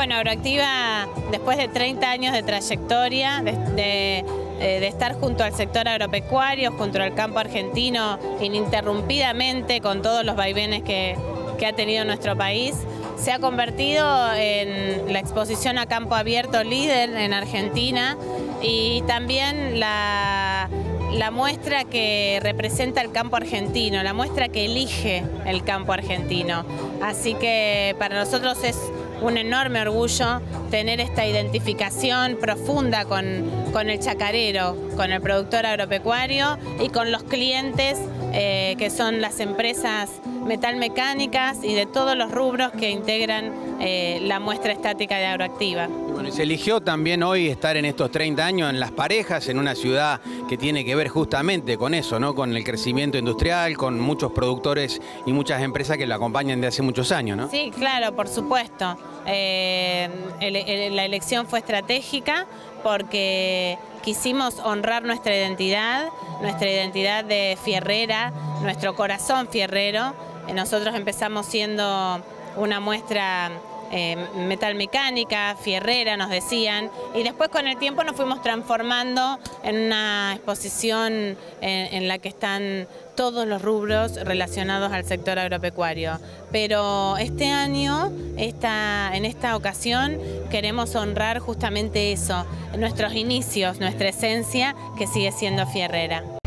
Bueno, Agroactiva, después de 30 años de trayectoria, de estar junto al sector agropecuario, junto al campo argentino, ininterrumpidamente, con todos los vaivenes que ha tenido nuestro país, se ha convertido en la exposición a campo abierto líder en Argentina y también la muestra que representa el campo argentino, la muestra que elige el campo argentino. Así que para nosotros es un enorme orgullo tener esta identificación profunda con el chacarero, con el productor agropecuario y con los clientes que son las empresas metalmecánicas y de todos los rubros que integran la muestra estática de Agroactiva. Bueno, y se eligió también hoy estar en estos 30 años en Las Parejas, en una ciudad que tiene que ver justamente con eso, ¿no? Con el crecimiento industrial, con muchos productores y muchas empresas que lo acompañan de hace muchos años, ¿no? Sí, claro, por supuesto. La elección fue estratégica porque quisimos honrar nuestra identidad de fierrera, nuestro corazón fierrero. Nosotros empezamos siendo una muestra metalmecánica, fierrera, nos decían, y después con el tiempo nos fuimos transformando en una exposición en la que están todos los rubros relacionados al sector agropecuario. Pero este año, en esta ocasión, queremos honrar justamente eso, nuestros inicios, nuestra esencia, que sigue siendo fierrera.